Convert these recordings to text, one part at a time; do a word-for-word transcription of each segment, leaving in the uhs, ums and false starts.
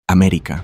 América.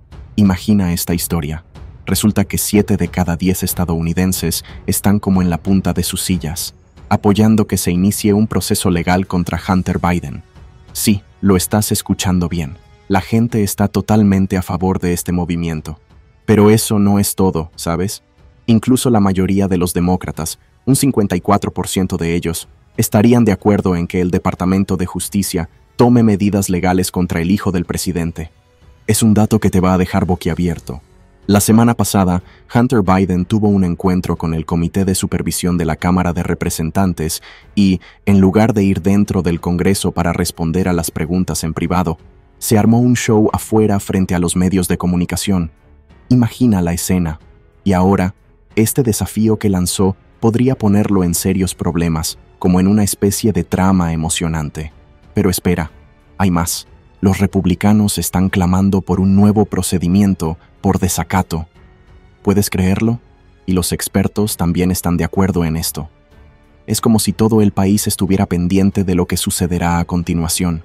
Imagina esta historia. Resulta que siete de cada diez estadounidenses están como en la punta de sus sillas, apoyando que se inicie un proceso legal contra Hunter Biden. Sí, lo estás escuchando bien. La gente está totalmente a favor de este movimiento. Pero eso no es todo, ¿sabes? Incluso la mayoría de los demócratas, un cincuenta y cuatro por ciento de ellos, estarían de acuerdo en que el Departamento de Justicia tome medidas legales contra el hijo del presidente. Es un dato que te va a dejar boquiabierto. La semana pasada, Hunter Biden tuvo un encuentro con el Comité de Supervisión de la Cámara de Representantes y, en lugar de ir dentro del Congreso para responder a las preguntas en privado, se armó un show afuera frente a los medios de comunicación. Imagina la escena. Y ahora, este desafío que lanzó podría ponerlo en serios problemas, como en una especie de trama emocionante. Pero espera, hay más. Los republicanos están clamando por un nuevo procedimiento por desacato. ¿Puedes creerlo? Y los expertos también están de acuerdo en esto. Es como si todo el país estuviera pendiente de lo que sucederá a continuación.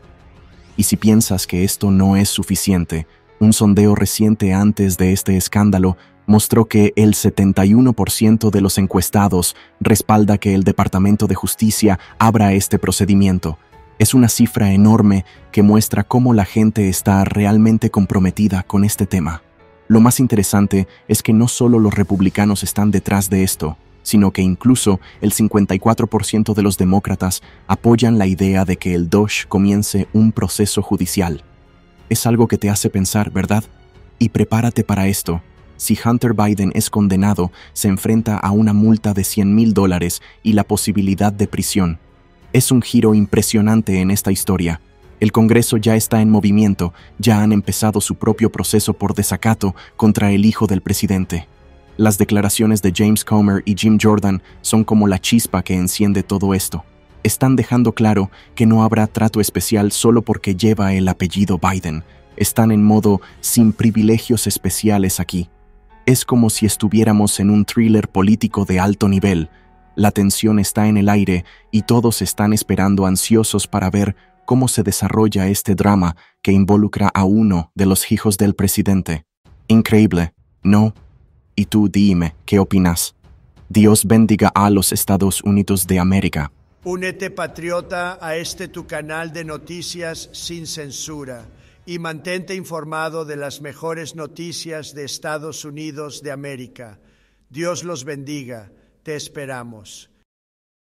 Y si piensas que esto no es suficiente, un sondeo reciente antes de este escándalo mostró que el setenta y uno por ciento de los encuestados respalda que el Departamento de Justicia abra este procedimiento. Es una cifra enorme que muestra cómo la gente está realmente comprometida con este tema. Lo más interesante es que no solo los republicanos están detrás de esto, sino que incluso el cincuenta y cuatro por ciento de los demócratas apoyan la idea de que el D O J comience un proceso judicial. Es algo que te hace pensar, ¿verdad? Y prepárate para esto. Si Hunter Biden es condenado, se enfrenta a una multa de cien mil dólares y la posibilidad de prisión. Es un giro impresionante en esta historia. El Congreso ya está en movimiento, ya han empezado su propio proceso por desacato contra el hijo del presidente. Las declaraciones de James Comer y Jim Jordan son como la chispa que enciende todo esto. Están dejando claro que no habrá trato especial solo porque lleva el apellido Biden. Están en modo sin privilegios especiales aquí. Es como si estuviéramos en un thriller político de alto nivel. La tensión está en el aire y todos están esperando ansiosos para ver cómo se desarrolla este drama que involucra a uno de los hijos del presidente. Increíble, ¿no? Y tú dime, ¿qué opinas? Dios bendiga a los Estados Unidos de América. Únete, patriota, a este tu canal de noticias sin censura y mantente informado de las mejores noticias de Estados Unidos de América. Dios los bendiga. Te esperamos.